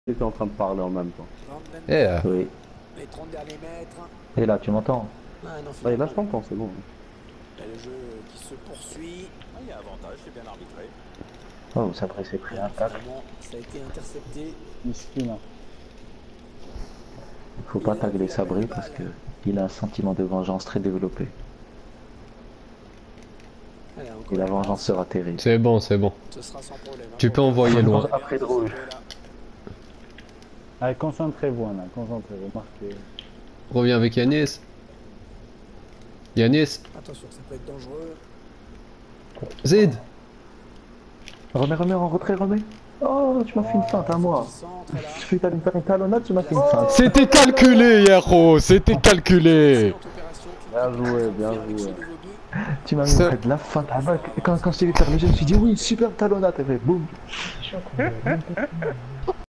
J'étais en train de parler en même temps. Eh, Oui. Les 30 derniers mètres. Et là, tu m'entends? Ah, non, Ouais, là, finalement, je t'entends, c'est bon. là, le jeu qui se poursuit. Ah, il y a avantage, c'est bien arbitré. Oh, ça s'est pris un tacle. Finalement, ça a été intercepté. Miskin. Il faut pas tagler Sabri parce que il a un sentiment de vengeance très développé. Allez, encore Et la une vengeance passe. sera terrible. c'est bon, c'est bon. Ce sera sans problème. Tu peux envoyer loin. Après de rouge. Allez, concentrez-vous, Anna, concentrez-vous, marquez. Reviens avec Yanis. Yanis. Attention, ça peut être dangereux. Zid. Remets en retrait, remets. Oh, tu m'as fait une feinte à moi. Centre, là. Je suis allé me faire une talonnade, tu m'as fait une feinte. C'était calculé, Yaro, c'était calculé. Excellente opération. Bien joué, bien Avec ce joué. nouveau but. Tu m'as mis Ça- de la feinte à moi. Quand je t'ai vu faire le jeu, je me suis dit oui, super talonnade. Et boum.